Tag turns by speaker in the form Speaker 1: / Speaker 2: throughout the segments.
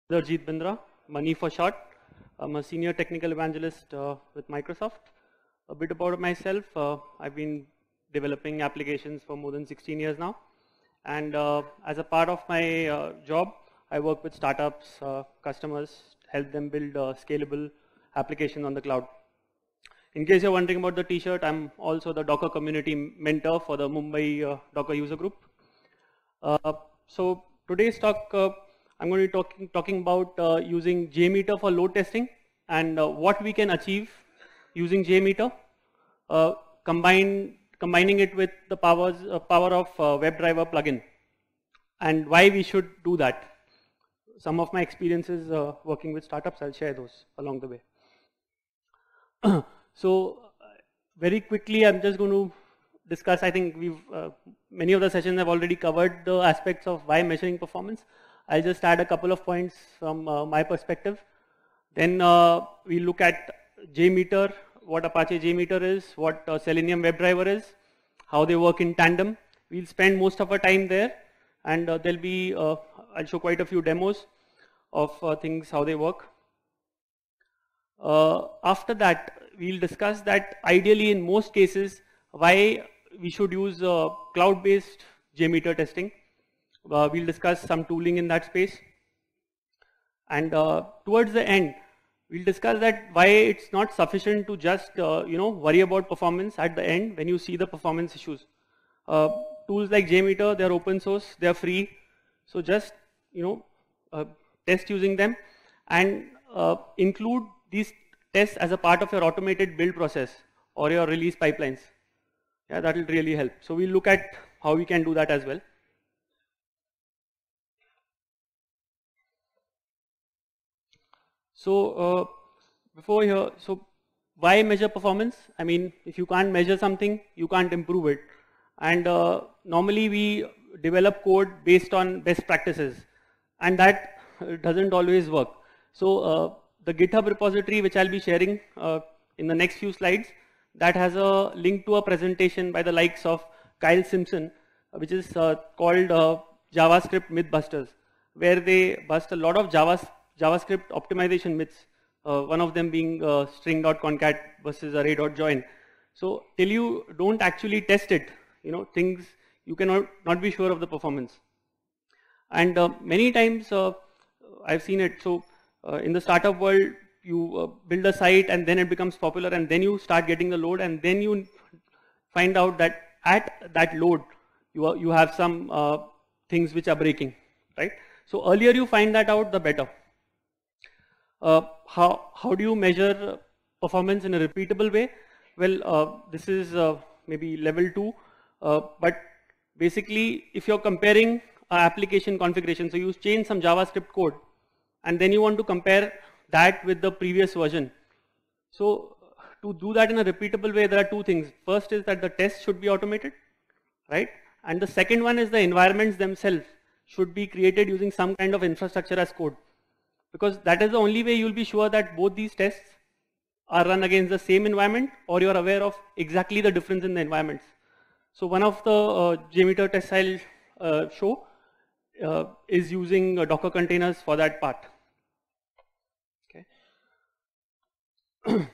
Speaker 1: Maninderjit Bindra, Mani for short. I'm a senior technical evangelist with Microsoft. A bit about myself, I've been developing applications for more than 16 years now. And as a part of my job, I work with startups, customers, help them build scalable applications on the cloud. In case you're wondering about the t-shirt, I'm also the Docker community mentor for the Mumbai Docker user group. So today's talk, I'm going to be talking about using JMeter for load testing and what we can achieve using JMeter, combining it with the power of WebDriver plugin, and why we should do that. Some of my experiences working with startups, I'll share those along the way. So very quickly, I'm just going to discuss. I think many of the sessions have already covered the aspects of why measuring performance. I'll just add a couple of points from my perspective. Then we look at JMeter, what Apache JMeter is, what Selenium WebDriver is, how they work in tandem. We'll spend most of our time there, and there'll be, I'll show quite a few demos of things, how they work. After that, we'll discuss that ideally in most cases, why we should use cloud-based JMeter testing. We'll discuss some tooling in that space. And towards the end, we'll discuss that why it's not sufficient to just worry about performance at the end when you see the performance issues. Tools like JMeter, they're open source, they're free. So just test using them and include these tests as a part of your automated build process or your release pipelines. Yeah, that will really help. So we'll look at how we can do that as well. So before here, so why measure performance? I mean, if you can't measure something, you can't improve it. And normally we develop code based on best practices, and that doesn't always work. So the GitHub repository, which I'll be sharing in the next few slides, that has a link to a presentation by the likes of Kyle Simpson, which is called JavaScript Mythbusters, where they bust a lot of JavaScript optimization myths, one of them being string.concat versus array.join. So till you don't actually test it, things you cannot not be sure of the performance. And many times I've seen it. So in the startup world, you build a site and then it becomes popular, and then you start getting the load, and then you find out that at that load you have some things which are breaking, right? So earlier you find that out, the better. How do you measure performance in a repeatable way? Well, this is maybe level 2, but basically if you're comparing application configuration, so you change some JavaScript code and then you want to compare that with the previous version. So to do that in a repeatable way, there are two things. First is that the test should be automated, right? And the second one is the environments themselves should be created using some kind of infrastructure as code. Because that is the only way you'll be sure that both these tests are run against the same environment, or you're aware of exactly the difference in the environments. So one of the JMeter tests I'll show is using Docker containers for that part. Okay.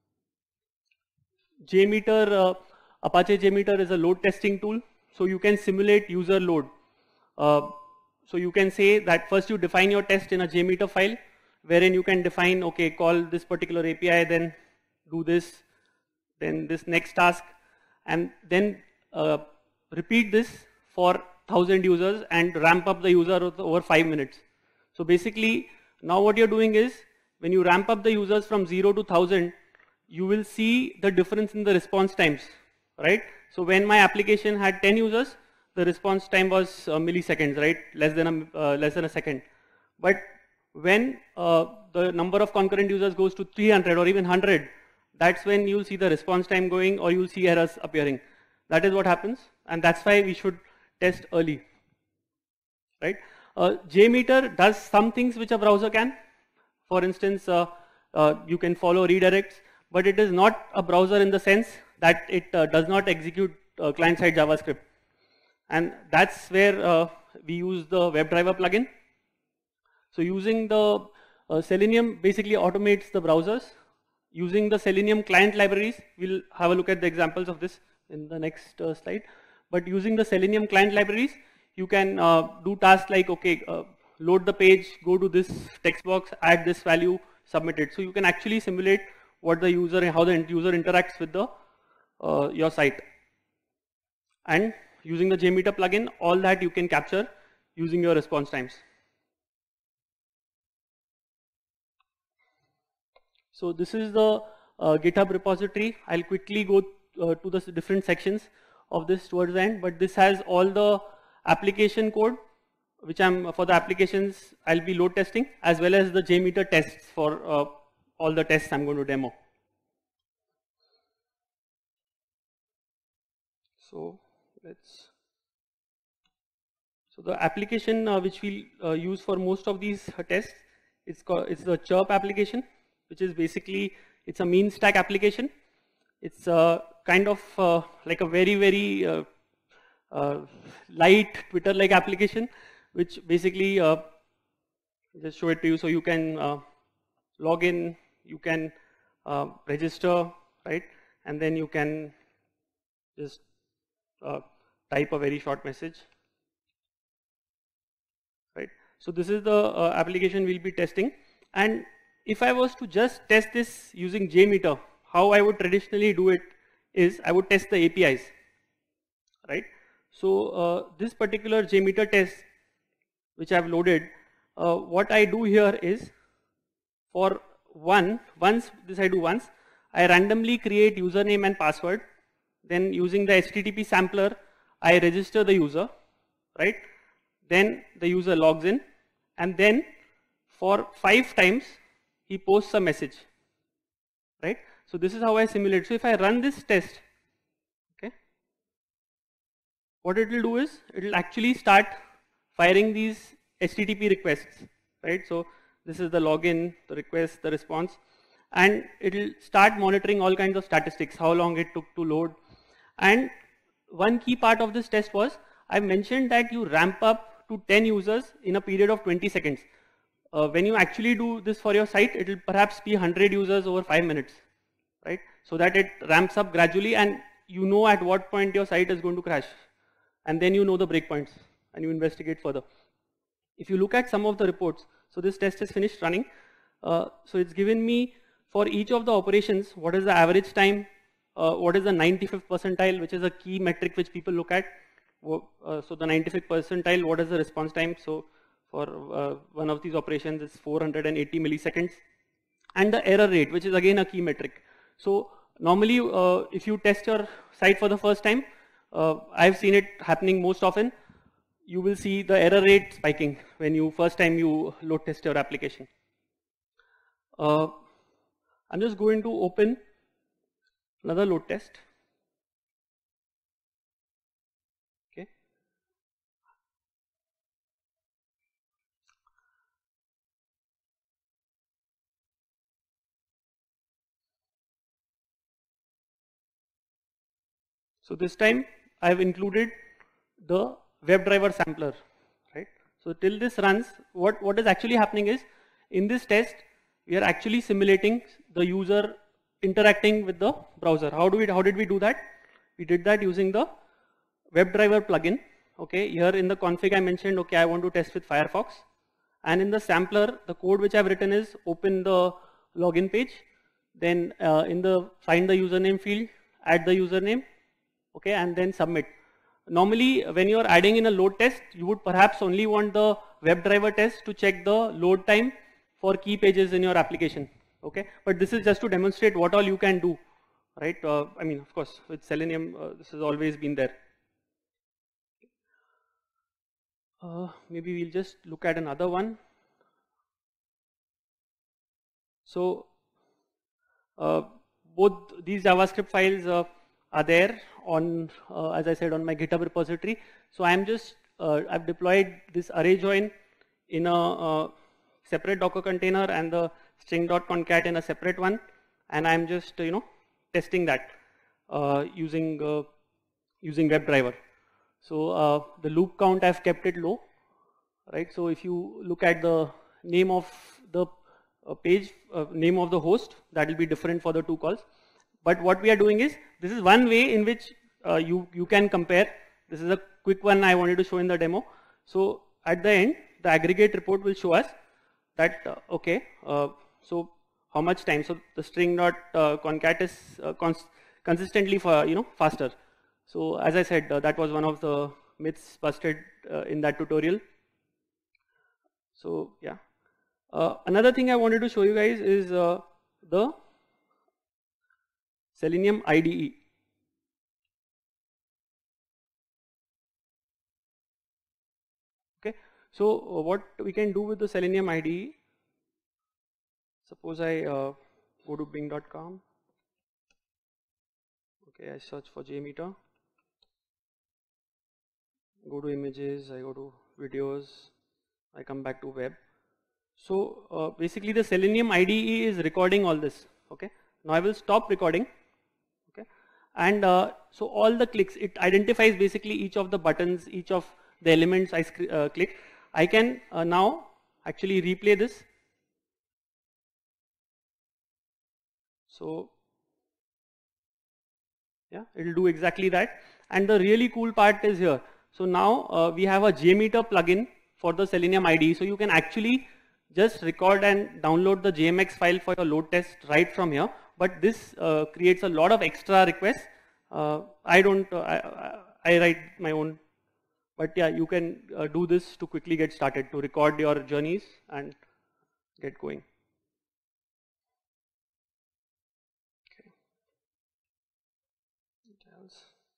Speaker 1: JMeter, Apache JMeter is a load testing tool, so you can simulate user load. So you can say that first you define your test in a JMeter file, wherein you can define, okay, call this particular API, then do this, then this next task, and then repeat this for 1,000 users and ramp up the user over 5 minutes. So basically, now what you're doing is, when you ramp up the users from 0 to 1,000, you will see the difference in the response times, right? So when my application had 10 users, the response time was milliseconds, right? Less than a second. But when the number of concurrent users goes to 300 or even 100, that's when you'll see the response time going, or you'll see errors appearing. That is what happens, and that's why we should test early, right? JMeter does some things which a browser can. For instance, you can follow redirects, but it is not a browser in the sense that it does not execute client-side JavaScript. And that's where we use the WebDriver plugin. So using the Selenium basically automates the browsers. Using the Selenium client libraries, we'll have a look at the examples of this in the next slide. But using the Selenium client libraries, you can do tasks like, okay, load the page, go to this text box, add this value, submit it. So you can actually simulate what the user and how the end user interacts with the your site. And using the JMeter plugin, all that you can capture using your response times. So this is the GitHub repository. I'll quickly go to the different sections of this towards the end, but this has all the application code, which for the applications I'll be load testing, as well as the JMeter tests for all the tests I'm going to demo. So the application which we'll use for most of these tests, it's the Chirp application, which is basically, it's a mean stack application. It's kind of like a very, very light Twitter-like application, which basically, just show it to you. So you can log in, you can register, right? And then you can just type a very short message, right? So this is the application we'll be testing. And if I was to just test this using JMeter, how I would traditionally do it is I would test the APIs, right? So this particular JMeter test, which I've loaded, what I do here is, for once I randomly create username and password. Then using the HTTP sampler, I register the user, right? Then the user logs in, and then for 5 times he posts a message, right? So this is how I simulate. So if I run this test, okay, what it will do is it will actually start firing these HTTP requests, right? So this is the login, the request, the response, and it will start monitoring all kinds of statistics, how long it took to load. And one key part of this test was, I mentioned that you ramp up to 10 users in a period of 20 seconds. When you actually do this for your site, it will perhaps be 100 users over 5 minutes, right? So that it ramps up gradually, and you know at what point your site is going to crash. And then you know the breakpoints, and you investigate further. If you look at some of the reports, so this test is finished running. So it's given me, for each of the operations, what is the average time, what is the 95th percentile, which is a key metric which people look at. So the 95th percentile, what is the response time? So for one of these operations, it's 480 milliseconds. And the error rate, which is again a key metric. So normally, if you test your site for the first time, I've seen it happening most often. You will see the error rate spiking when you first time you load test your application. I'm just going to open another load test. Okay. So this time I've included the WebDriver sampler, right? So till this runs, what is actually happening is, in this test, we are actually simulating the user interacting with the browser. How did we do that? We did that using the WebDriver plugin. Okay, here in the config I mentioned, okay, I want to test with Firefox, and in the sampler, the code which I've written is open the login page, then in the find the username field, add the username, okay, and then submit. Normally, when you are adding in a load test, you would perhaps only want the WebDriver test to check the load time for key pages in your application, okay? But this is just to demonstrate what all you can do, right? I mean, of course, with Selenium, this has always been there. Maybe we'll just look at another one. So, both these JavaScript files are there on, as I said, on my GitHub repository. So I'm just, I've deployed this array join in a separate Docker container and the string.concat in a separate one, and I'm just, testing that using WebDriver. So the loop count, I've kept it low, right? So if you look at the name of the page, name of the host, that will be different for the two calls. But what we are doing is, this is one way in which you can compare. This is a quick one I wanted to show in the demo. So at the end, the aggregate report will show us that, okay, so how much time, so the string dot concat is consistently faster. So as I said, that was one of the myths busted in that tutorial. So yeah. Another thing I wanted to show you guys is the Selenium IDE. Okay, so what we can do with the Selenium IDE, suppose I go to bing.com, okay, I search for JMeter, go to images, I go to videos, I come back to web. So basically the Selenium IDE is recording all this, okay. Now I will stop recording, okay, and so all the clicks, it identifies basically each of the buttons, each of the elements I click. I can now actually replay this. So yeah, it will do exactly that. And the really cool part is here. So now we have a JMeter plugin for the Selenium IDE. So you can actually just record and download the JMX file for your load test right from here. But this creates a lot of extra requests. I write my own. But yeah, you can do this to quickly get started, to record your journeys and get going. Okay. Details.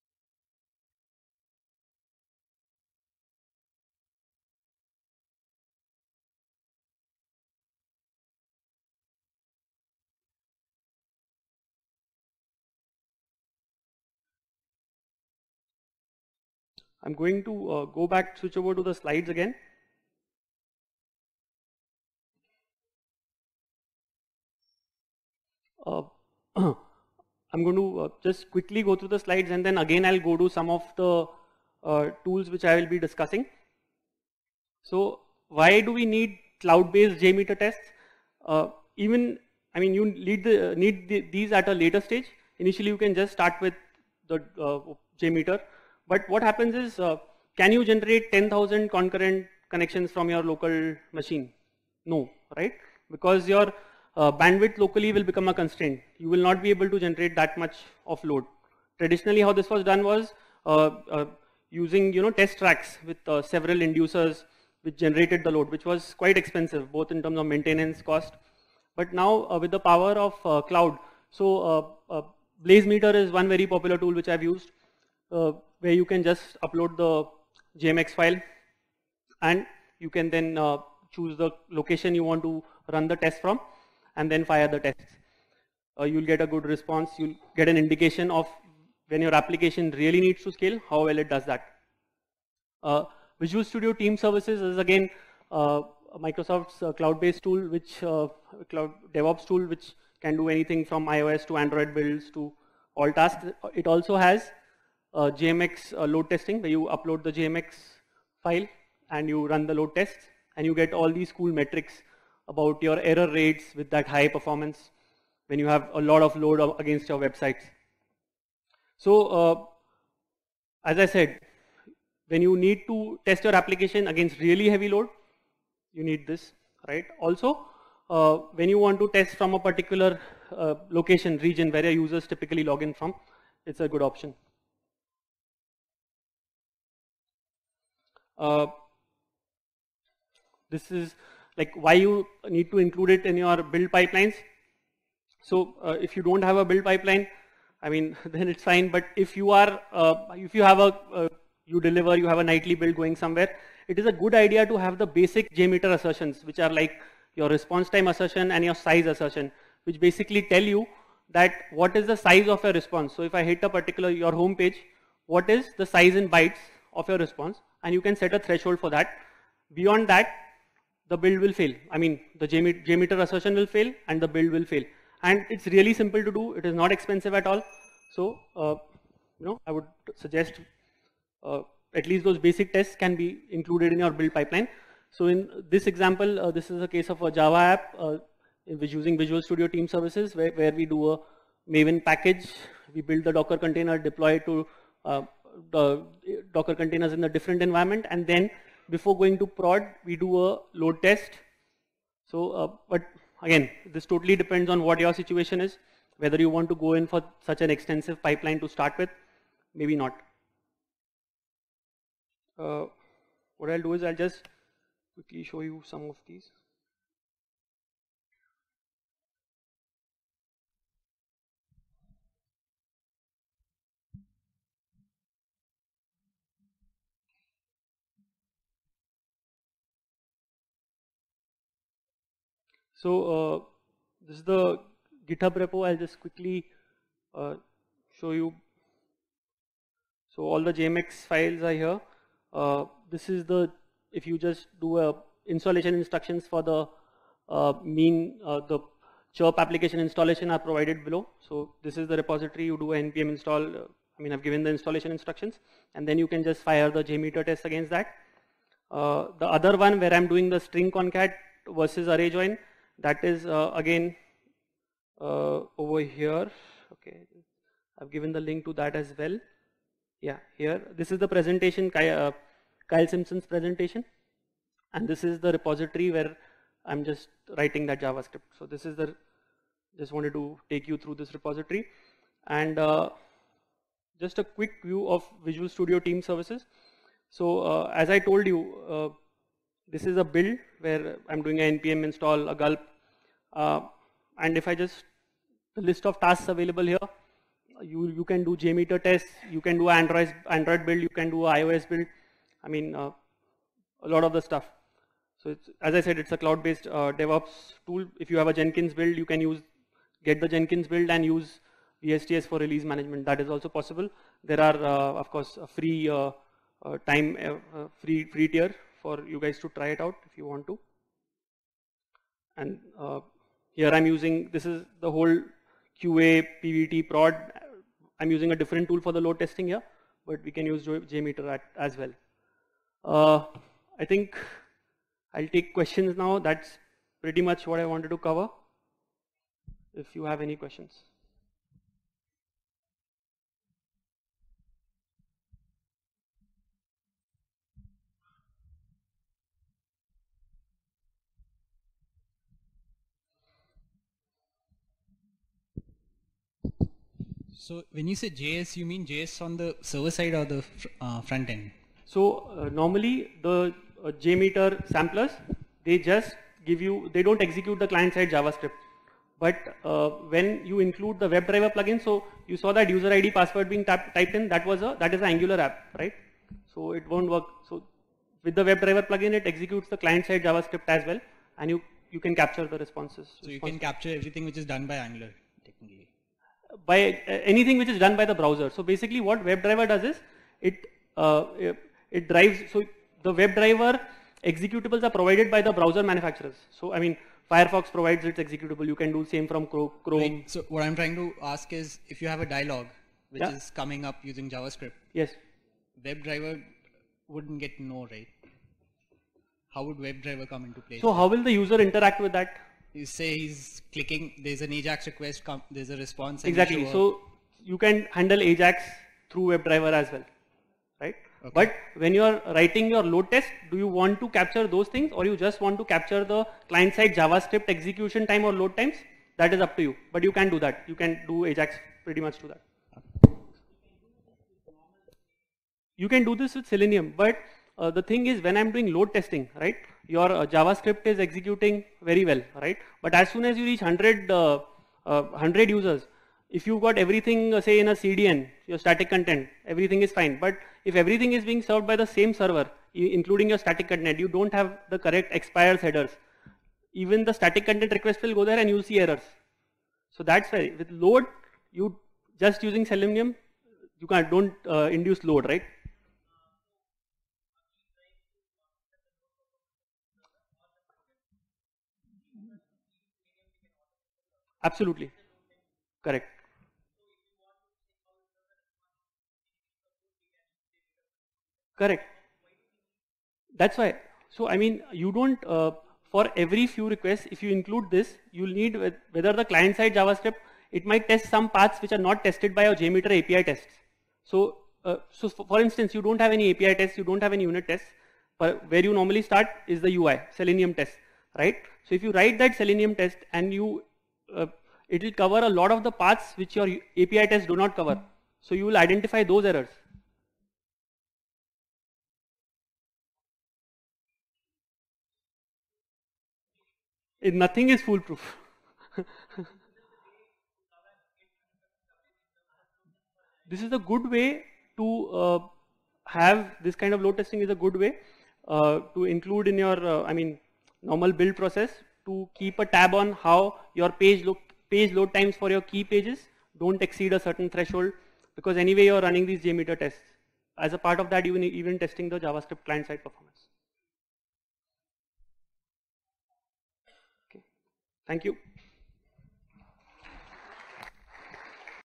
Speaker 1: I'm going to go back, switch over to the slides again. I'm going to just quickly go through the slides, and then again I'll go to some of the tools which I will be discussing. So why do we need cloud-based JMeter tests? You need these at a later stage. Initially you can just start with the JMeter. But what happens is, can you generate 10,000 concurrent connections from your local machine? No, right? Because your bandwidth locally will become a constraint. You will not be able to generate that much of load. Traditionally, how this was done was using test tracks with several inducers which generated the load, which was quite expensive, both in terms of maintenance cost. But now with the power of cloud, so BlazeMeter is one very popular tool which I've used, where you can just upload the JMX file, and you can then choose the location you want to run the test from, and then fire the tests. You'll get a good response. You'll get an indication of when your application really needs to scale, how well it does that. Visual Studio Team Services is again Microsoft's cloud-based tool, which cloud DevOps tool, which can do anything from iOS to Android builds to all tasks. It also has JMX load testing, where you upload the JMX file and you run the load tests, and you get all these cool metrics about your error rates with that high performance when you have a lot of load against your websites. So as I said, when you need to test your application against really heavy load, you need this, right? Also, when you want to test from a particular location, region where your users typically log in from, it's a good option. This is like why you need to include it in your build pipelines. So if you don't have a build pipeline, I mean, then it's fine. But if you are, if you have you have a nightly build going somewhere, it is a good idea to have the basic JMeter assertions, which are like your response time assertion and your size assertion, which basically tell you that what is the size of your response. So if I hit a particular your home page, what is the size in bytes of your response, and you can set a threshold for that. Beyond that, the build will fail. I mean, the JMeter assertion will fail and the build will fail. And it's really simple to do. It is not expensive at all. So, I would suggest at least those basic tests can be included in your build pipeline. So in this example, this is a case of a Java app using Visual Studio Team Services, where we do a Maven package. We build the Docker container, deploy it to the Docker containers in a different environment, and then before going to prod, we do a load test. So, but again, this totally depends on what your situation is, whether you want to go in for such an extensive pipeline to start with, maybe not. What I'll do is I'll just quickly show you some of these. So this is the GitHub repo. I'll just quickly show you. So all the JMex files are here. This is the, if you just do a installation instructions for the the chirp application installation are provided below. So this is the repository. You do a npm install. I've given the installation instructions, and then you can just fire the JMeter test against that. The other one where I'm doing the string concat versus array join, that is again over here. Okay, I've given the link to that as well. Yeah, here, this is the presentation, Kyle Simpson's presentation, and this is the repository where I'm just writing that JavaScript. So this is the, just wanted to take you through this repository, and just a quick view of Visual Studio Team Services. So as I told you, this is a build where I'm doing an npm install, a gulp, and if I just, the list of tasks available here, you can do JMeter tests, you can do Android build, you can do iOS build. A lot of the stuff. So it's, as I said, it's a cloud-based DevOps tool. If you have a Jenkins build, you can get the Jenkins build and use VSTS for release management. That is also possible. There are, of course, a free free tier for you guys to try it out if you want to. And here I'm using, this is the whole QA, PVT, prod. I'm using a different tool for the load testing here, but we can use JMeter as well. I think I'll take questions now. That's pretty much what I wanted to cover. If you have any questions.
Speaker 2: So when you say JS, you mean JS on the server side or the front end?
Speaker 1: So normally the JMeter samplers, they just give you, they don't execute the client side JavaScript. But when you include the WebDriver plugin, so you saw that user ID password being typed in, that is an Angular app, right? So it won't work. So with the WebDriver plugin, it executes the client side JavaScript as well, and you can capture the responses.
Speaker 2: So you can capture everything which is done by Angular, technically.
Speaker 1: By anything which is done by the browser. So basically what WebDriver does is, it drives, so the WebDriver executables are provided by the browser manufacturers. So Firefox provides its executable, you can do same from Chrome.
Speaker 2: Right. So what I'm trying to ask is, if you have a dialog which is coming up using JavaScript,
Speaker 1: yes,
Speaker 2: WebDriver wouldn't get no, right? How would WebDriver come into play?
Speaker 1: So how will the user interact with that?
Speaker 2: You say he's clicking, there's an AJAX request, there's a response.
Speaker 1: Exactly. So you can handle AJAX through WebDriver as well, right? Okay. But when you are writing your load test, do you want to capture those things, or you just want to capture the client side JavaScript execution time or load times? That is up to you. But you can do that. You can do AJAX pretty much to that. You can do this with Selenium, but the thing is, when I'm doing load testing, right, your JavaScript is executing very well, right? But as soon as you reach 100 users, if you got everything, say in a CDN, your static content, everything is fine. But if everything is being served by the same server, including your static content, you don't have the correct expires headers. Even the static content request will go there and you'll see errors. So that's why with load, you just using Selenium, you don't induce load, right? Absolutely. Correct. Correct. That's why. So I mean, you don't, for every few requests, if you include this, you'll need whether the client-side JavaScript, it might test some paths which are not tested by your JMeter API tests. So, for instance, you don't have any API tests, you don't have any unit tests, but where you normally start is the UI, Selenium test, right? So if you write that Selenium test and you, it will cover a lot of the paths which your API tests do not cover. So you will identify those errors. Nothing is foolproof. This is a good way to have this kind of load testing is a good way to include in your, I mean, normal build process to keep a tab on how your page load times for your key pages don't exceed a certain threshold, because anyway you're running these JMeter tests. As a part of that, even testing the JavaScript client-side performance. Okay. Thank you.